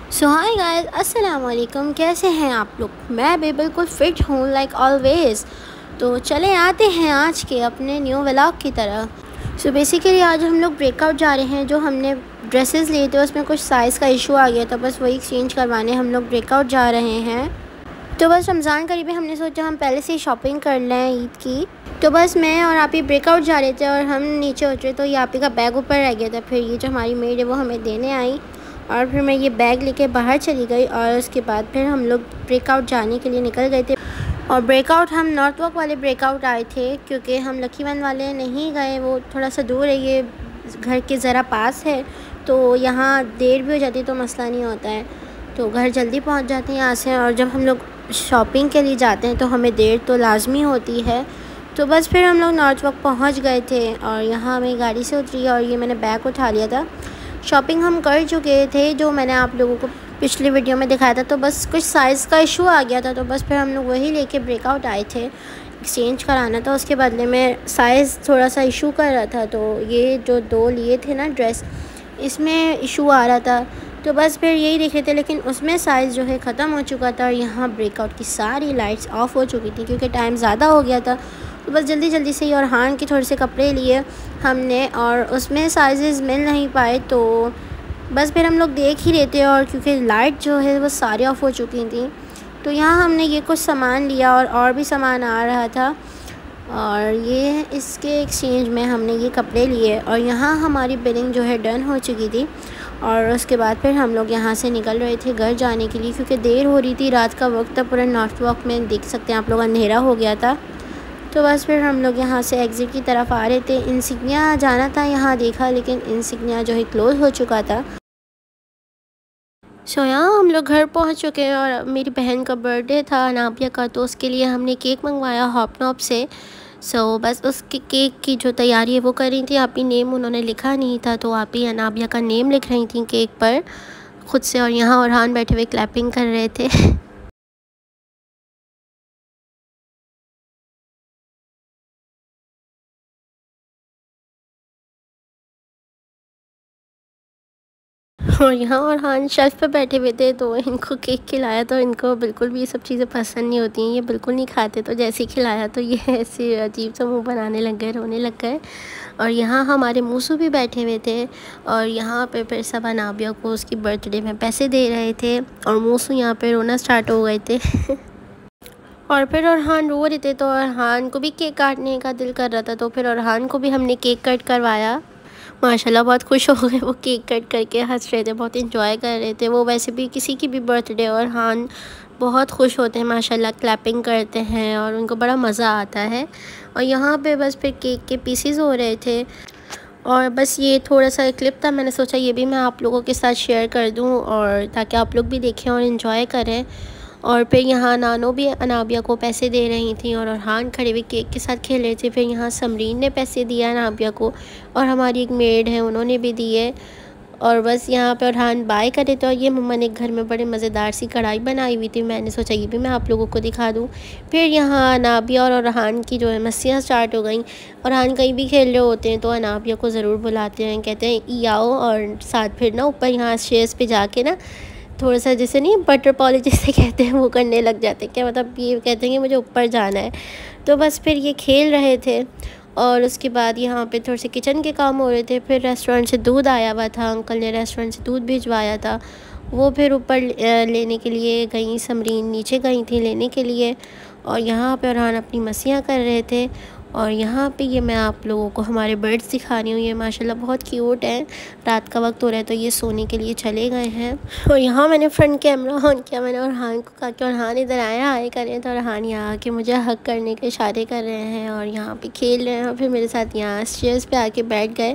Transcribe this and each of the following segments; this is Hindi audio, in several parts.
सो हाय गाइस, अस्सलाम वालेकुम। कैसे हैं आप लोग? मैं भी बिल्कुल फ़िट हूँ लाइक ऑलवेज़। तो चलें आते हैं आज के अपने न्यू व्लॉग की तरफ। सो बेसिकली आज हम लोग ब्रेकआउट जा रहे हैं। जो हमने ड्रेसेस लिए थे उसमें कुछ साइज़ का इशू आ गया था, बस वही एक्सचेंज करवाने हम लोग ब्रेकआउट जा रहे हैं। तो बस रमज़ान करीब है, हमने सोचा हम पहले से ही शॉपिंग कर लें ईद की। तो बस मैं और आप ही ब्रेकआउट जा रहे थे और हम नीचे उतरे तो ये आप ही का बैग ऊपर रह गया था। फिर ये जो हमारी मेड है वो हमें देने आई और फिर मैं ये बैग लेके बाहर चली गई और उसके बाद फिर हम लोग ब्रेकआउट जाने के लिए निकल गए थे। और ब्रेकआउट हम नॉर्थ वॉक वाले ब्रेकआउट आए थे क्योंकि हम लकी वन वाले नहीं गए, वो थोड़ा सा दूर है, ये घर के ज़रा पास है। तो यहाँ देर भी हो जाती है तो मसला नहीं होता है, तो घर जल्दी पहुँच जाते हैं यहाँ से। और जब हम लोग शॉपिंग के लिए जाते हैं तो हमें देर तो लाजमी होती है। तो बस फिर हम लोग नॉर्थ वॉक पहुँच गए थे और यहाँ मैं गाड़ी से उतरी और ये मैंने बैग उठा लिया था। शॉपिंग हम कर चुके थे जो मैंने आप लोगों को पिछली वीडियो में दिखाया था। तो बस कुछ साइज़ का इशू आ गया था, तो बस फिर हम लोग वही लेके ब्रेकआउट आए थे। एक्सचेंज कराना था, उसके बदले में साइज़ थोड़ा सा इशू कर रहा था। तो ये जो दो लिए थे ना ड्रेस, इसमें इशू आ रहा था, तो बस फिर यही देखे थे, लेकिन उसमें साइज़ जो है ख़त्म हो चुका था। और यहाँ ब्रेकआउट की सारी लाइट्स ऑफ हो चुकी थी क्योंकि टाइम ज़्यादा हो गया था। तो बस जल्दी जल्दी से और हान के थोड़े से कपड़े लिए हमने और उसमें साइज़ मिल नहीं पाए। तो बस फिर हम लोग देख ही रहे थे और क्योंकि लाइट जो है वो सारी ऑफ हो चुकी थी। तो यहाँ हमने ये कुछ सामान लिया और भी सामान आ रहा था और ये इसके एक्सचेंज में हमने ये कपड़े लिए। और यहाँ हमारी बिलिंग जो है डन हो चुकी थी और उसके बाद फिर हम लोग यहाँ से निकल रहे थे घर जाने के लिए क्योंकि देर हो रही थी, रात का वक्त था। पूरा नॉर्थ वॉक में देख सकते हैं आप लोग अंधेरा हो गया था। तो बस फिर हम लोग यहाँ से एग्ज़िट की तरफ आ रहे थे। इंसिग्निया जाना था, यहाँ देखा लेकिन इंसिग्निया जो है क्लोज़ हो चुका था। सो यहाँ हम लोग घर पहुँच चुके हैं और मेरी बहन का बर्थडे था अनाबिया का, तो उसके लिए हमने केक मंगवाया हॉपनॉप से। सो बस उसके केक की जो तैयारी है वो कर रही थी। आप ही नेम उन्होंने लिखा नहीं था तो आप ही अनाबिया का नेम लिख रही थी केक पर ख़ुद से, और यहाँ औरहान बैठे हुए क्लैपिंग कर रहे थे। और यहाँ और हाँ शेल्फ़ पे बैठे हुए थे तो इनको केक खिलाया, तो इनको बिल्कुल भी ये सब चीज़ें पसंद नहीं होती हैं, ये बिल्कुल नहीं खाते। तो जैसे ही खिलाया तो ये ऐसे अजीब सा मुंह बनाने लग गए, रोने लग गए। और यहाँ हमारे मूसू भी बैठे हुए थे और यहाँ पे फिर सब अनाबिया को उसकी बर्थडे में पैसे दे रहे थे और मूसू यहाँ पे रोना स्टार्ट हो गए थे। और फिर अरहान रो रहे थे तो अरहान को भी केक काटने का दिल कर रहा था, तो फिर अरहान को भी हमने केक कट करवाया। माशाल्लाह बहुत खुश हो गए, वो केक कट करके हंस रहे थे, बहुत इंजॉय कर रहे थे। वो वैसे भी किसी की भी बर्थडे और हान बहुत खुश होते हैं माशाल्लाह, क्लैपिंग करते हैं और उनको बड़ा मज़ा आता है। और यहाँ पे बस फिर केक के पीसेस हो रहे थे और बस ये थोड़ा सा क्लिप था, मैंने सोचा ये भी मैं आप लोगों के साथ शेयर कर दूँ और ताकि आप लोग भी देखें और इन्जॉय करें। और फिर यहाँ नानो भी अनाबिया को पैसे दे रही थी और अरहान खड़े हुए केक के साथ खेल रहे थे। फिर यहाँ समरीन ने पैसे दिया अनाबिया को और हमारी एक मेड है उन्होंने भी दिए। और बस यहाँ पे अरहान बाय करे थे और ये मम्मा ने घर में बड़े मज़ेदार सी कढ़ाई बनाई हुई थी, मैंने सोचा ये भी मैं आप लोगों को दिखा दूँ। फिर यहाँ अनाबिया और अरहान की जो है मस्तियाँ स्टार्ट हो गई। अरहान कहीं भी खेल रहे होते हैं तो अनाबिया को ज़रूर बुलाते हैं, कहते हैं ई आओ, और साथ फिर ना ऊपर यहाँ स्टेयर्स पे जाके ना थोड़ा सा जैसे नहीं बटर पॉलिश जिसे कहते हैं वो करने लग जाते हैं। क्या मतलब ये कहते हैं कि मुझे ऊपर जाना है। तो बस फिर ये खेल रहे थे और उसके बाद यहाँ पे थोड़े से किचन के काम हो रहे थे। फिर रेस्टोरेंट से दूध आया हुआ था, अंकल ने रेस्टोरेंट से दूध भिजवाया था, वो फिर ऊपर लेने के लिए गई, समरीन नीचे गई थी लेने के लिए। और यहाँ पे अरहान अपनी मस्तियाँ कर रहे थे। और यहाँ पे ये मैं आप लोगों को हमारे बर्ड्स दिखा रही हूँ, ये माशाल्लाह बहुत क्यूट हैं। रात का वक्त हो रहा है तो ये सोने के लिए चले गए हैं। और यहाँ मैंने फ्रंट कैमरा ऑन किया, मैंने अरहान को कहा कि अरहान इधर आया आए करें, तो अरहान यहाँ आके मुझे हक करने के इशारे कर रहे हैं और यहाँ पे खेल रहे हैं। और फिर मेरे साथ यहाँ स्टेयर्स पे आके बैठ गए,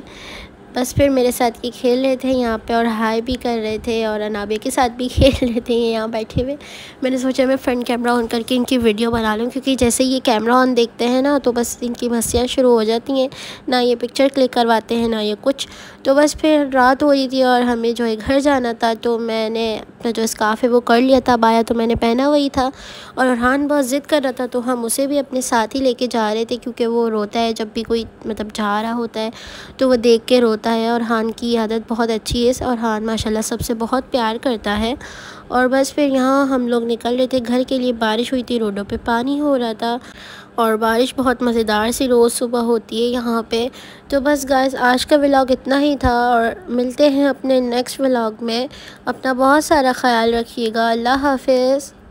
बस फिर मेरे साथ ये खेल रहे थे यहाँ पे और हाय भी कर रहे थे और अनाबिया के साथ भी खेल रहे थे यहाँ बैठे हुए। मैंने सोचा मैं फ्रंट कैमरा ऑन करके इनकी वीडियो बना लूँ क्योंकि जैसे ये कैमरा ऑन देखते हैं ना तो बस इनकी मस्तियाँ शुरू हो जाती हैं, ना ये पिक्चर क्लिक करवाते हैं ना ये कुछ। तो बस फिर रात हो रही थी और हमें जो है घर जाना था, तो मैंने अपना जो स्कार्फ़ है वो कर लिया था, बाया तो मैंने पहना वही था। और अरहान बहुत ज़िद कर रहा था तो हम उसे भी अपने साथ ही लेके जा रहे थे क्योंकि वो रोता है जब भी कोई मतलब जा रहा होता है तो वो देख के रोता होता है। और हान की आदत बहुत अच्छी है और हान माशाल्लाह सबसे बहुत प्यार करता है। और बस फिर यहाँ हम लोग निकल रहे थे घर के लिए। बारिश हुई थी, रोडों पे पानी हो रहा था और बारिश बहुत मज़ेदार सी रोज़ सुबह होती है यहाँ पे। तो बस गाइस आज का व्लॉग इतना ही था और मिलते हैं अपने नेक्स्ट व्लॉग में। अपना बहुत सारा ख्याल रखिएगा। अल्लाह हाफिज़।